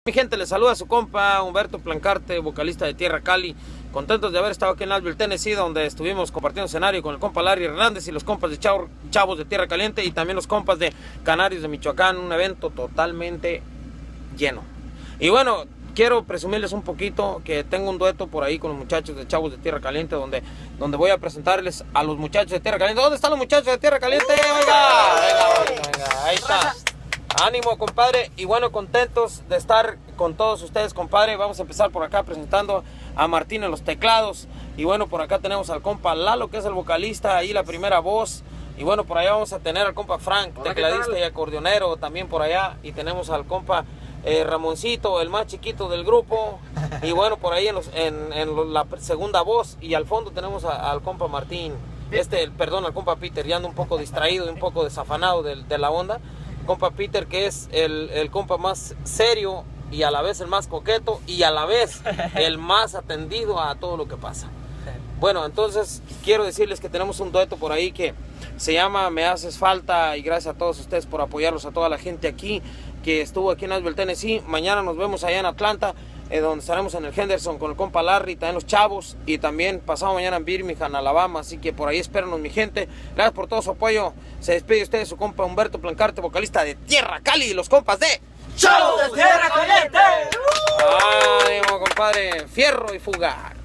Mi gente, les saluda a su compa Humberto Plancarte, vocalista de Tierra Cali. Contentos de haber estado aquí en Nashville, Tennessee, donde estuvimos compartiendo escenario con el compa Larry Hernández y los compas de Chavos de Tierra Caliente y también los compas de Canarios de Michoacán. Un evento totalmente lleno. Y bueno, quiero presumirles un poquito que tengo un dueto por ahí con los muchachos de Chavos de Tierra Caliente, donde voy a presentarles a los muchachos de Tierra Caliente. ¿Dónde están los muchachos de Tierra Caliente? Venga, ahí está. Ánimo, compadre, y bueno, contentos de estar con todos ustedes, compadre. Vamos a empezar por acá presentando a Martín en los teclados. Y bueno, por acá tenemos al compa Lalo, que es el vocalista, ahí la primera voz. Y bueno, por allá vamos a tener al compa Frank, tecladista y acordeonero, también por allá. Y tenemos al compa Ramoncito, el más chiquito del grupo. Y bueno, por ahí en la segunda voz. Y al fondo tenemos al compa Martín, al compa Peter, ya ando un poco distraído y un poco desafanado de la onda. Compa Peter, que es el compa más serio y a la vez el más coqueto y a la vez el más atendido a todo lo que pasa. Bueno, entonces quiero decirles que tenemos un dueto por ahí que se llama Me Haces Falta, y gracias a todos ustedes por apoyarlos, a toda la gente aquí que estuvo aquí en Nashville, Tennessee. Mañana nos vemos allá en Atlanta, donde estaremos en el Henderson con el compa Larry, también los Chavos, y también pasado mañana en Birmingham, Alabama. Así que por ahí espérenos, mi gente. Gracias por todo su apoyo. Se despide usted de su compa Humberto Plancarte, vocalista de Tierra Cali, y los compas de Chavos de Tierra Caliente. Ánimo, compadre, fierro y fugar.